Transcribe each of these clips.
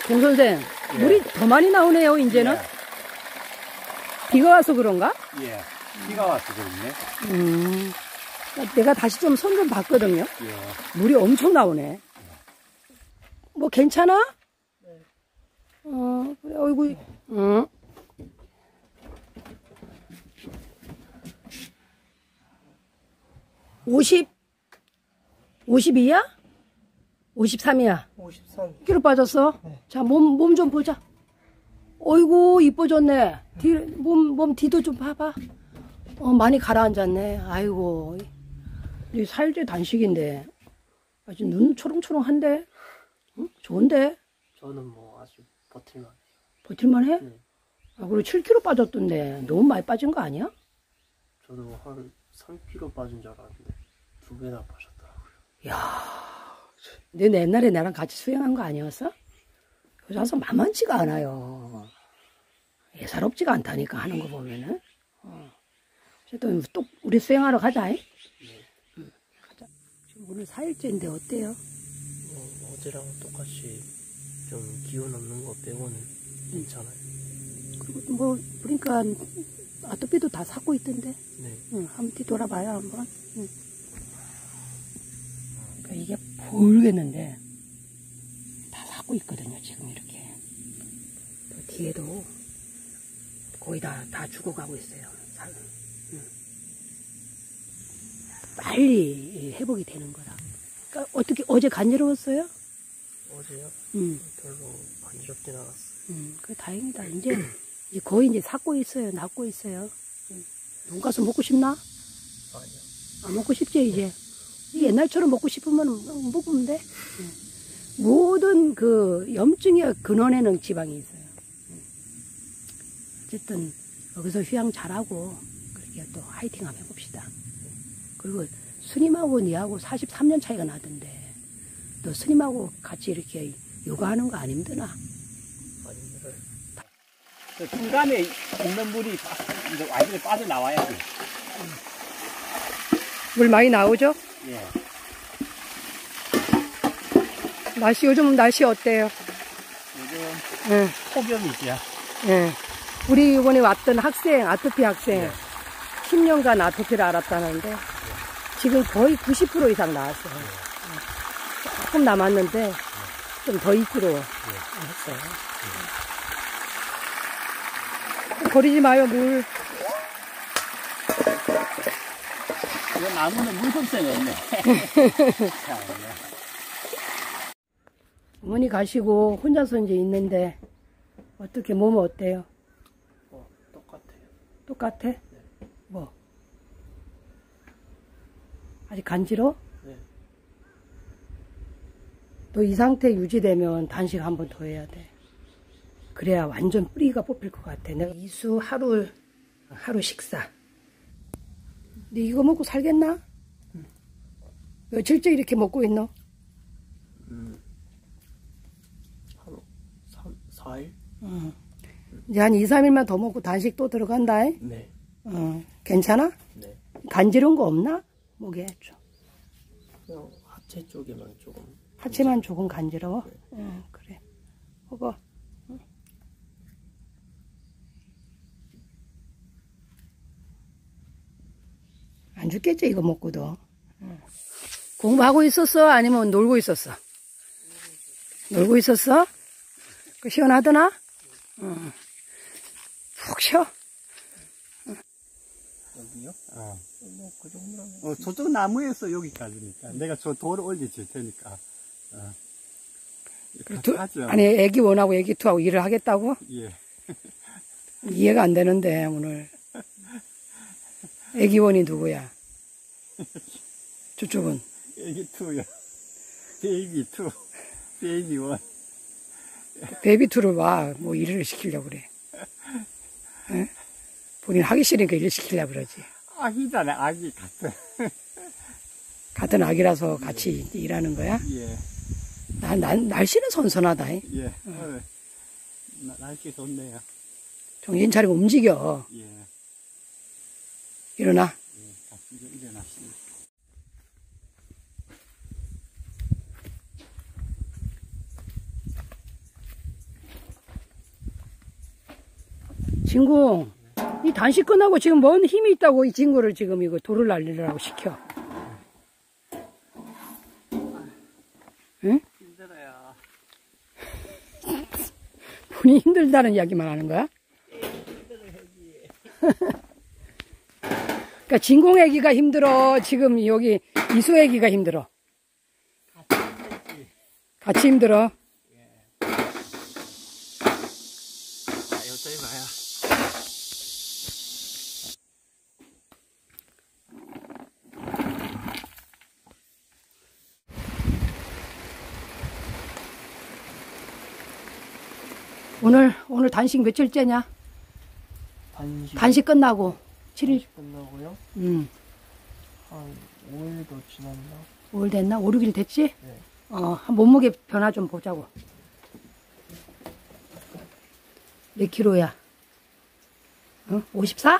공 선생, 예. 물이 더 많이 나오네요, 이제는. 예. 비가 와서 그런가? 예. 비가 와서 그렇네. 내가 다시 좀 손 좀 봤거든요. 예. 물이 엄청 나오네. 뭐 괜찮아? 네. 그래, 어이구. 응. 오십 52야? 53이야. 53. 1kg 빠졌어? 네. 자, 몸 좀 보자. 어이구, 이뻐졌네. 몸 뒤도 좀 봐봐. 많이 가라앉았네. 아이고. 이 살제 단식인데. 아주 눈 초롱초롱한데? 응? 좋은데? 저는 뭐 아주 버틸만해요. 버틸만해? 네. 아, 그리고 7kg 빠졌던데. 너무 많이 빠진 거 아니야? 저도 한 3kg 빠진 줄 알았는데 2배나 빠졌더라고요. 야, 너 옛날에 나랑 같이 수영한 거 아니었어? 여기 와서 만만치가 않아요. 예사롭지가 않다니까 하는 거 보면은. 어쨌든 또 우리 수영하러 가자. 네. 가자. 지금 오늘 4일째인데 어때요? 어제랑 똑같이 좀 기운 없는 거 빼고는 괜찮아요. 그리고 뭐 그러니까 아토피도 다 삭고 있던데. 네. 한번 뒤돌아봐요 한번. 그러니까 이게 보이겠는데 다 삭고 있거든요 지금 이렇게. 또 뒤에도 거의 다 죽어가고 있어요. 빨리 회복이 되는 거라. 그러니까 어떻게 어제 간지러웠어요? 어제요? 별로 간지럽진 않았어요. 그래 다행이다. 이제 거의 이제 삭고 있어요. 낫고 있어요. 돈가스 먹고 싶나? 아니요. 안 먹고 싶지 이제. 옛날처럼 먹고 싶으면 먹으면 돼. 모든 그 염증의 근원에는 지방이 있어요. 어쨌든 여기서 휴양 잘하고 그렇게 또 화이팅 한번 해봅시다. 그리고 스님하고 니하고 43년 차이가 나던데 너 스님하고 같이 이렇게 요가하는 거 안 힘드나? 안 힘들어요. 그 중간에 있는 물이 이제 완전히 빠져나와야지. 물 많이 나오죠? 예. 요즘 날씨 어때요? 요즘 예, 폭염이죠. 예. 우리 이번에 왔던 학생, 아토피 학생, 예. 10년간 아토피를 앓았다는데, 지금 거의 90% 이상 나왔어요. 조금 남았는데, 좀 더 있기로 했어요. 버리지 마요, 물. 이거 나무는 물금성이 없네. 어머니 가시고 혼자서 이제 있는데, 어떻게 몸은 어때요? 똑같아요. 똑같아? 뭐? 아직 간지러워? 네. 너 이 상태 유지되면 단식 한 번 더 해야 돼. 그래야 완전 뿌리가 뽑힐 것 같아. 내가 이수 하루 식사. 너 이거 먹고 살겠나? 며칠째 이렇게 먹고 있노? 한 4일? 이제 한 2, 3일만 더 먹고 단식 또 들어간다. 네. 괜찮아? 네. 간지러운 거 없나? 목에 좀. 그냥 하체 쪽에만 조금. 하체만 조금 간지러워? 네. 그래. 먹어. 안 죽겠지, 이거 먹고도. 공부하고 있었어? 아니면 놀고 있었어? 놀고 있었어? 그 시원하더나? 푹 쉬어. 여기요? 뭐 그 정도면. 저쪽 나무에서 여기까지니까. 내가 저 돌을 올려줄 테니까. 하죠. 아니, 애기 원하고 애기 투하고 일을 하겠다고? 예. 이해가 안 되는데, 오늘. 애기 원이 누구야? 저쪽은? 애기 투요. 베이비 투. 베이비 원. 베이비 투를 와, 뭐 일을 시키려고 그래. 응? 본인 하기 싫으니까 일을 시키려고 그러지. 아기잖아, 아기 같은. 같은 아기라서 같이 일하는 거야? 예. 날씨는 선선하다. 예. 날씨 좋네요. 정신 차리고 움직여. 예. 일어나. 예. 일어났습니다. 진공, 이 단식 끝나고 지금 뭔 힘이 있다고 이 친구를 지금 이거 돌을 날리려고 시켜. 응? 힘들어요. 본인이 힘들다는 이야기만 하는 거야? 그러니까 진공 애기가 힘들어. 지금 여기 이수 애기가 힘들어. 같이 힘들어. 자, 여기까지 봐요. 오늘 단식 며칠째냐? 단식 단식 끝나고 7일. 끝나고요. 한 5일도 지났나? 5일 됐나? 5, 6일 됐지? 네. 한 몸무게 변화 좀 보자고. 몇 킬로야? 54?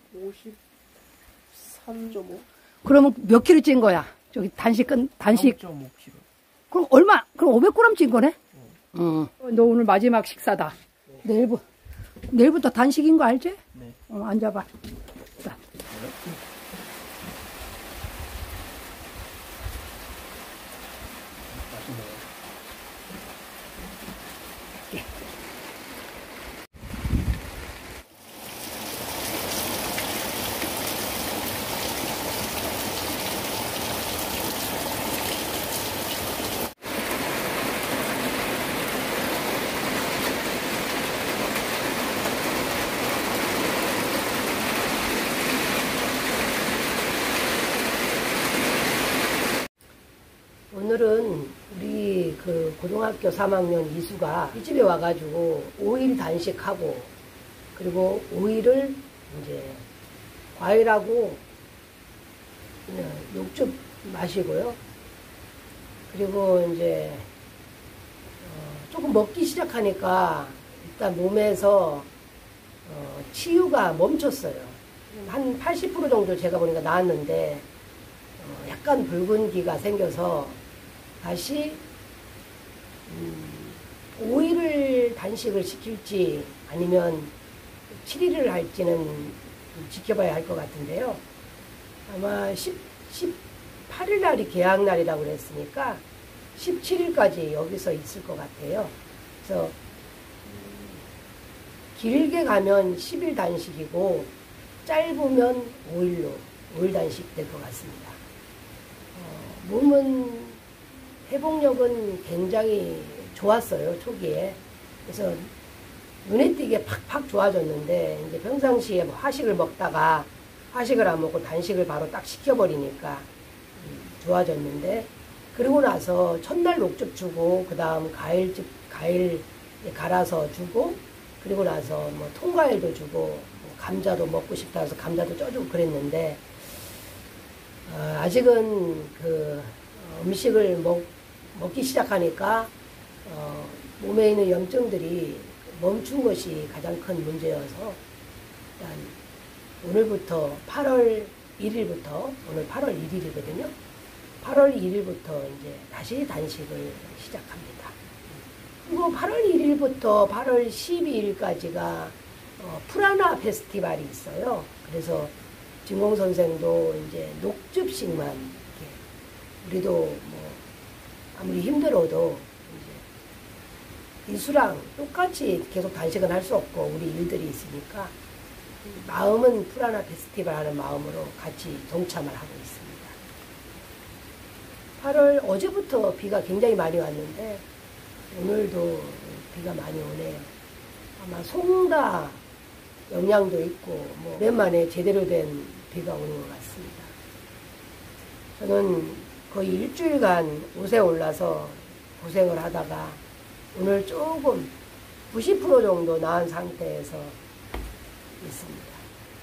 53.5? 그러면 몇 킬로 찐 거야? 저기 단식 3.5kg. 그럼 얼마? 그럼 500g 찐 거네? 너 오늘 마지막 식사다. 내일부터 단식인 거 알지? 네. 앉아봐. 자. 맛있네요. 오늘은 우리 그 고등학교 3학년 이수가 이 집에 와가지고 5일 단식하고 그리고 5일을 이제 과일하고 그냥 육즙 마시고요. 그리고 이제 조금 먹기 시작하니까 일단 몸에서 치유가 멈췄어요. 한 80% 정도 제가 보니까 나았는데 약간 붉은기가 생겨서 다시 5일을 단식을 시킬지 아니면 7일을 할지는 좀 지켜봐야 할 것 같은데요. 아마 18일 날이 개학 날이라고 그랬으니까 17일까지 여기서 있을 것 같아요. 그래서 길게 가면 10일 단식이고 짧으면 5일 단식 될 것 같습니다. 몸은 회복력은 굉장히 좋았어요, 초기에. 그래서 눈에 띄게 팍팍 좋아졌는데 이제 평상시에 뭐 화식을 먹다가 화식을 안 먹고 단식을 바로 딱 시켜버리니까 좋아졌는데, 그러고 나서 첫날 녹즙 주고 그 다음 과일 갈아서 주고, 그리고 나서 뭐 통과일도 주고 뭐 감자도 먹고 싶다 해서 감자도 쪄주고 그랬는데 아직은 그 음식을 먹기 시작하니까 몸에 있는 염증들이 멈춘 것이 가장 큰 문제여서 일단 오늘부터 8월 1일부터 오늘 8월 1일이거든요. 8월 1일부터 이제 다시 단식을 시작합니다. 그리고 8월 1일부터 8월 12일까지가 프라나 페스티벌이 있어요. 그래서 진공 선생도 이제 녹즙식만 이렇게, 우리도 뭐 아무리 힘들어도 이제 이수랑 똑같이 계속 단식은 할 수 없고 우리 일들이 있으니까 마음은 프라나 페스티벌 하는 마음으로 같이 동참을 하고 있습니다. 8월 어제부터 비가 굉장히 많이 왔는데 오늘도 비가 많이 오네요. 아마 송다 영향도 있고 뭐 오랜만에 제대로 된 비가 오는 것 같습니다. 저는 거의 일주일간 옷에 올라서 고생을 하다가 오늘 조금 90% 정도 나은 상태에서 있습니다.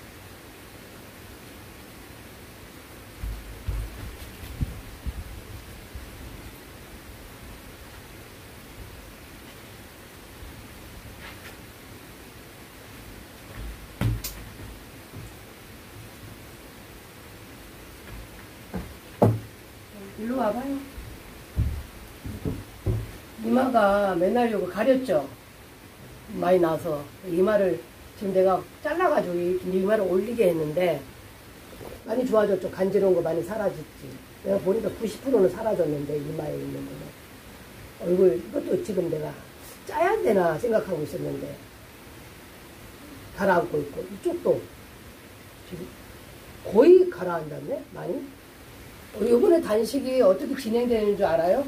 일로 와봐요. 이마가 맨날 요거 가렸죠? 많이 나서 이마를 지금 내가 잘라가지고 이 이마를 올리게 했는데 많이 좋아졌죠. 간지러운 거 많이 사라졌지. 내가 보니까 90%는 사라졌는데 이마에 있는 거는. 얼굴 이것도 지금 내가 짜야 되나 생각하고 있었는데 가라앉고 있고 이쪽도 지금 거의 가라앉았네 많이. 이번에 단식이 어떻게 진행되는 줄 알아요?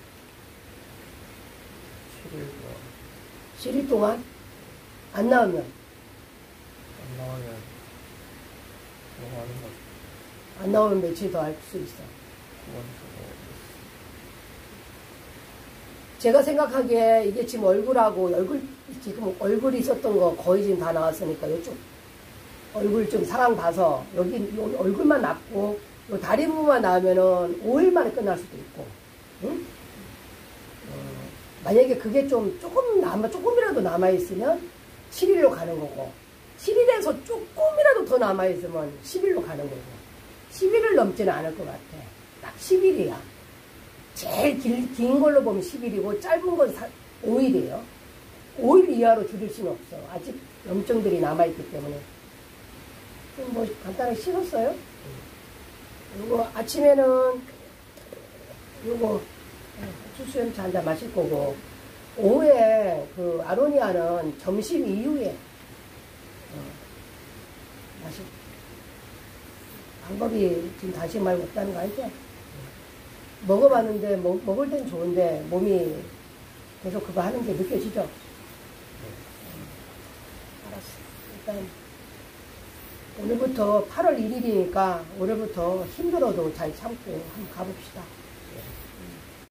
7일 7일 동안 안 나오면 안 나오면 뭐 하는 거지? 안 나오면 며칠 더 할 수 있어. 제가 생각하기에 이게 지금 얼굴하고 지금 얼굴이 있었던 거 거의 지금 다 나왔으니까 이쪽 얼굴 좀 상황 봐서 여기 얼굴만 남고 요 다리 부분만 나오면은 5일 만에 끝날 수도 있고, 응? 만약에 그게 조금이라도 남아있으면 7일로 가는 거고, 7일에서 조금이라도 더 남아있으면 10일로 가는 거고, 10일을 넘지는 않을 것 같아. 딱 10일이야. 제일 긴 걸로 보면 10일이고, 짧은 건 5일이에요. 5일 이하로 줄일 수는 없어. 아직 염증들이 남아있기 때문에. 그럼 뭐 간단하게 씻었어요? 요거 아침에는 요거 수수염차 한잔 마실 거고, 오후에 그 아로니아는 점심 이후에 마실 방법이 지금 다시 말고 없다는 거 알죠? 먹어봤는데 먹을 땐 좋은데 몸이 계속 그거 하는 게 느껴지죠? 알았어. 일단 오늘부터 8월 1일이니까 오늘부터 힘들어도 잘 참고 한번 가봅시다.